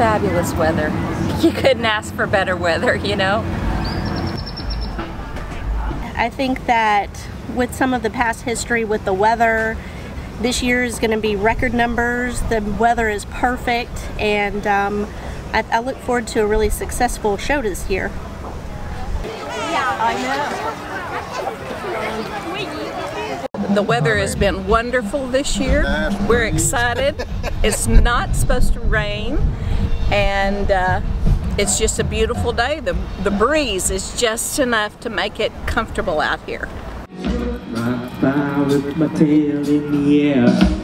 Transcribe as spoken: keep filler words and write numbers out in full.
fabulous weather. You couldn't ask for better weather, you know? I think that with some of the past history with the weather, this year is going to be record numbers. The weather is perfect, and um, I, I look forward to a really successful show this year. I know. The weather has been wonderful this year. We're excited. It's not supposed to rain, and uh, it's just a beautiful day. The, the breeze is just enough to make it comfortable out here. Right by with my tail in the air.